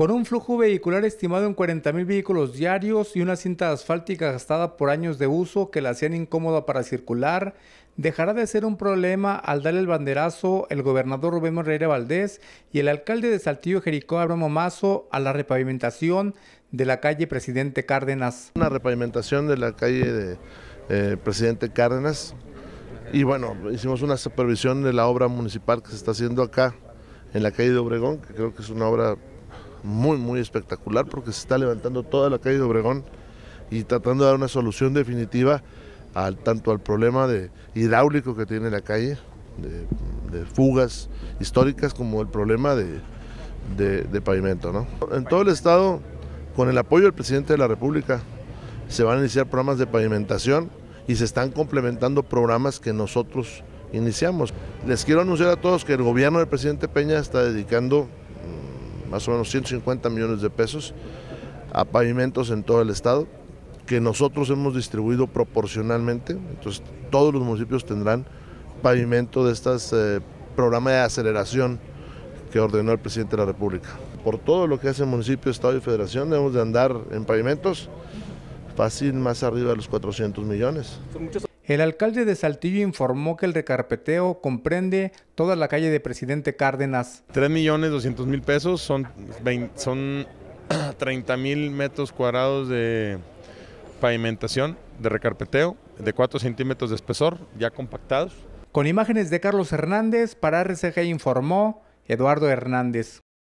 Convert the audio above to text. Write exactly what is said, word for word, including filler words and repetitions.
Con un flujo vehicular estimado en cuarenta mil vehículos diarios y una cinta asfáltica gastada por años de uso que la hacían incómoda para circular, dejará de ser un problema al darle el banderazo el gobernador Rubén Moreira Valdés y el alcalde de Saltillo, Jericó Abramo Mazo, a la repavimentación de la calle Presidente Cárdenas. Una repavimentación de la calle de eh, Presidente Cárdenas y bueno, hicimos una supervisión de la obra municipal que se está haciendo acá en la calle de Obregón, que creo que es una obra muy muy espectacular porque se está levantando toda la calle de Obregón y tratando de dar una solución definitiva al, tanto al problema de hidráulico que tiene la calle, de, de fugas históricas, como el problema de, de, de pavimento, ¿no? En todo el estado, con el apoyo del presidente de la República, se van a iniciar programas de pavimentación y se están complementando programas que nosotros iniciamos. Les quiero anunciar a todos que el gobierno del presidente Peña está dedicando más o menos ciento cincuenta millones de pesos a pavimentos en todo el estado, que nosotros hemos distribuido proporcionalmente. Entonces todos los municipios tendrán pavimento de estos eh, programas de aceleración que ordenó el presidente de la República. Por todo lo que hace municipio, estado y federación, debemos de andar en pavimentos fácil más arriba de los cuatrocientos millones. El alcalde de Saltillo informó que el recarpeteo comprende toda la calle de Presidente Cárdenas. tres millones doscientos mil pesos, son, veinte, son treinta mil metros cuadrados de pavimentación, de recarpeteo, de cuatro centímetros de espesor, ya compactados. Con imágenes de Carlos Hernández, para R C G informó Eduardo Hernández.